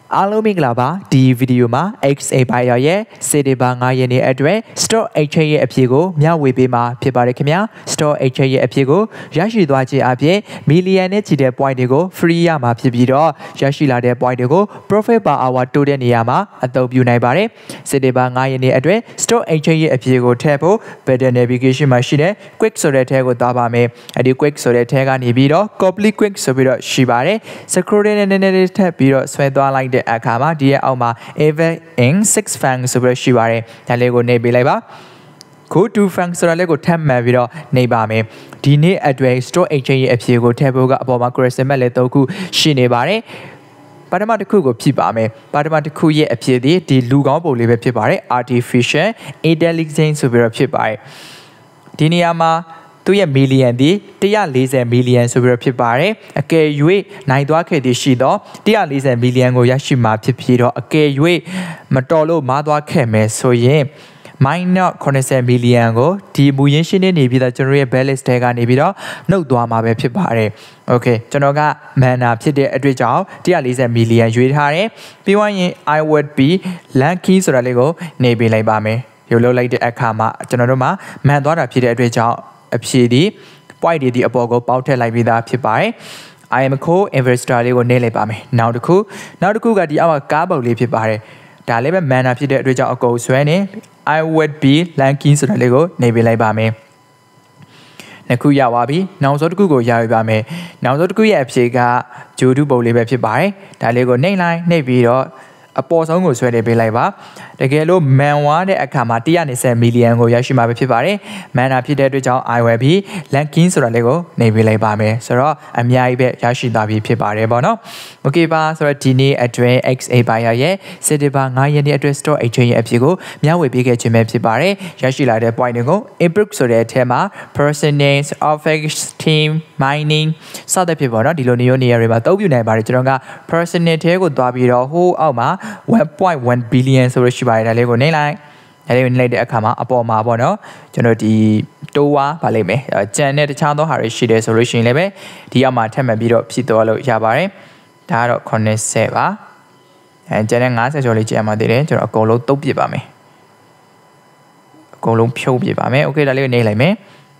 အားလုံးမင်္ဂလာပါဒီဗီဒီယိုမှာ XA Buyer ရဲ့စေတေပါ9ရက်နေ့အတွက် Stock Exchange ရဲ့အဖြေကိုမျှဝေပေးမှာဖြစ်ပါတယ်ခင်ဗျာ Stock Exchange ရဲ့အဖြေကိုရရှိသွားခြင်းအပြင်မီလီယံနဲ့ချီတဲ့ point တွေကို free ရမှာဖြစ်ပြီးတော့ရရှိလာတဲ့ point တွေကို profit per hour တိုးတဲ့နေရာမှာအသုံးပြုနိုင်ပါတယ်စေတေပါ9ရက်နေ့အတွက် Stock Exchange ရဲ့အဖြေကိုထည့်ဖို့ Better Navigation မှာရှိတဲ့ Quick ဆိုတဲ့ထဲကိုသွားပါမယ်အဲဒီ Quick ဆိုတဲ့ထဲကနေပြီးတော့ Complete Quick ဆိုပြီးတော့ရှိပါတယ် Scroll နဲ့နည်းနည်းထပ်ပြီးတော့ဆွဲသွားလိုက်တဲ့အခါမှာဒီရဲ့အောက်မှာ Ever in 6 franc ဆိုပြီးရှိပါတယ်ဒါလေးကိုနှိပ်ပေးလိုက်ပါခု2 franc ဆိုတာလေးကိုထပ်မှန်ပြီးတော့နှိပ်ပါမယ်ဒီနေ့အတွက် Stock Exchange ရဲ့အဖြေကိုထည့်ဖို့ကအပေါ်မှာ Crystal Map လေး3ခုရှိနေပါတယ်ပါတမတစ်ခုကိုဖြည့်ပါမယ်ပါတမတစ်ခုရဲ့အဖြေဒီလူကောင်းပုံလေးပဲဖြစ်ပါတယ် Artificial Intelligence ဆိုပြီးတော့ဖြစ်ပါတယ်ဒီနေရာမှာသူရဲ့မီလီယံဒီ140မီလီယံဆိုပြီးတော့ဖြစ်ပါတယ်အကယ်၍နိုင်သွားခဲ့သည်ရှိတော့140မီလီယံကိုရရှိမှာဖြစ်ပြီးတော့အကယ်၍မတော်လို့မားသွားခဲ့မယ်ဆိုရင်minus 80မီလီယံကိုဒီမူရင်းရှင်းနေပြီးတော့ကျွန်တော်ရဲ့ balance ထဲကနေပြီးတော့နှုတ်သွားမှာပဲဖြစ်ပါတယ်โอเคကျွန်တော်က mana ဖြစ်တဲ့အတွက်ကြောင့်140မီလီယံရွေးထားတယ်ပြီးသွားရင် I would be lucky ဆိုတာလေးကိုနေပေးလိုက်ပါမယ်ရုပ်လုပ်လိုက်တဲ့အခါမှာကျွန်တော်တို့မှာမှန်သွားတာဖြစ်တဲ့အတွက်ကြောင့်အဖြေဒီ point တွေဒီအပေါ်ကိုပေါက်ထည့်လိုက်ပြီးသားဖြစ်ပါတယ် I am co investor လေးကိုနှိပ်လိုက်ပါမယ်နောက်တစ်ခုကဒီအောက်ကကားပုံလေးဖြစ်ပါတယ်ဒါလည်းပဲ mana ဖြစ်တဲ့အတွက်ကြောင့်အကုန်ဆွဲနေ I would be lucky ဆိုတာလေးကိုနှိပ်ပေးလိုက်ပါမယ်နှစ်ခုရပါပြီနောက်ဆုံးတစ်ခုကိုရရပါမယ်နောက်ဆုံးတစ်ခုရဲ့အဖြေကဂျိုဒူပုံလေးပဲဖြစ်ပါတယ်ဒါလေးကိုနှိပ်ပြီးတော့အပေါ်ဆုံးကိုဆွဲနေပေးလိုက်ပါတကယ်လို့မန်ဝါတဲ့အခါမှာ120မီလီယံကိုရရှိမှာပဲဖြစ်ပါတယ်မန်နာဖြစ်တဲ့အတွက်ကြောင့် I will be lucky ဆိုတာလေးကိုနေပေးလိုက်ပါမယ်ဆိုတော့အများကြီးပဲရရှိသွားပြီဖြစ်ပါတယ်ပေါ့နော်โอเคပါဆိုတော့ဒီနေ့အတွင်း XA Buyer ရဲ့စက်တင်ဘာ9ရက်နေ့အတွက် Stock Exchange ရဲ့အဖြေကိုမျှဝေပေးခဲ့ခြင်းပဲဖြစ်ပါတယ်ရရှိလာတဲ့ point တွေကို improve ဆိုတဲ့အထက်မှာ percentage office team mining စသဖြင့်ပေါ့နော်ဒီလိုနေရာတွေမှာအသုံးပြုနိုင်ပါတယ်ကျွန်တော်က percentage ထဲကိုသွားပြီးတော့ဟိုးအောက်မှာ 1.1 billion ဆိုလို့ရှိပါတယ်ဒါလေးကိုနှိပ်လိုက်တဲ့အခါမှာအပေါ်မှာပေါ့နော်ကျွန်တော်ဒီတိုးဝါပါလိမ့်မယ်ကြံတဲ့တခြားသောဟာတွေရှိတယ်ဆိုလို့ရှိရင်လည်းပဲဒီအောက်မှာထပ်မှတ်ပြီးတော့ဖြည့်သွားလို့ရပါတယ်ဒါကတော့80ပါကြံတဲ့50ကျော်လေးကြံပါသေးတယ်ကျွန်တော်အကုန်လုံးတုပ်ပြပါမယ်အကုန်လုံးဖြုတ်ပြပါမယ်โอเคဒါလေးကိုနှိပ်လိုက်မယ်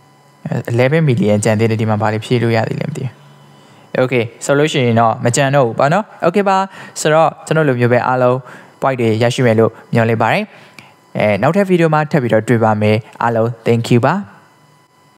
11 million ကြံသေးတယ်ဒီမှာဘာလေးဖြည့်လို့ရသေးလဲမသိဘူးโอเคဆိုလို့ရှိရင်တော့မကြံတော့ဘူးပါနော်โอเคပါဆိုတော့ကျွန်တော်လိုမျိုးပဲအားလုံး point တွေရရှိမယ်လို့မျှော်လင့်ပါတယ်နောက်ထပ်ဗီဒီယိုမှာထပ်ပြီးတော့တွေ့ပါမယ်အားလုံး thank you ပါ